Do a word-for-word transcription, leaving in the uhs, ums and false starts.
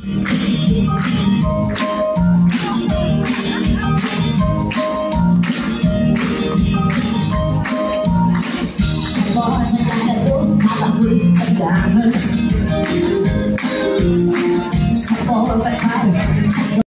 Boys, I gotta look, have a grip of diamonds.